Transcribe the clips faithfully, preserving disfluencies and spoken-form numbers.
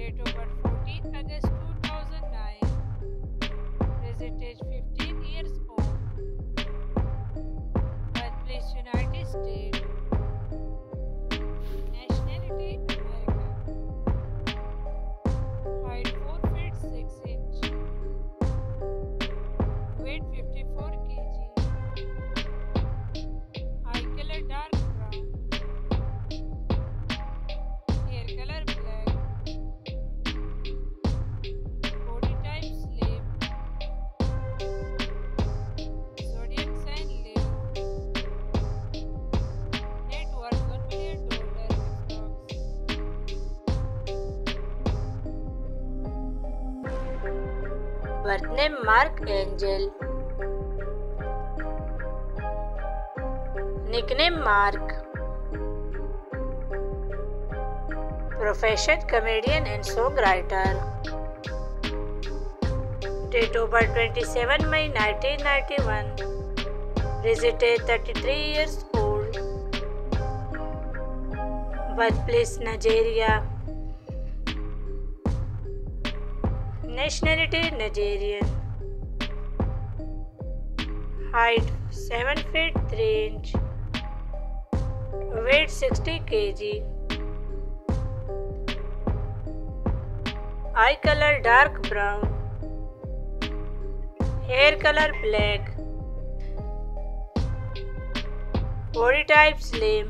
Date of birth fourteenth August two thousand nine. Present age fifteen years old. Birthplace United States. Nationality American. Height four feet six inch. Weight fifty-four kilograms. Eye color dark brown. Hair color black. Body type slim. Zodiac sign Leo. Net worth one million dollars approx. Birth name Mark Angel. Nickname Mark. Profession comedian and songwriter. Date of birth twenty-seven May nineteen ninety-one. Present age thirty-three years old. Birthplace Nigeria. Nationality Nigerian. Height seven feet three inch. Weight sixty kilograms. Eye color dark brown. Hair color black. Body type slim.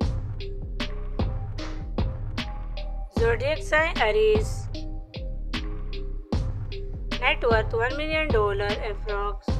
Zodiac sign Aries. Net worth one million dollars approx.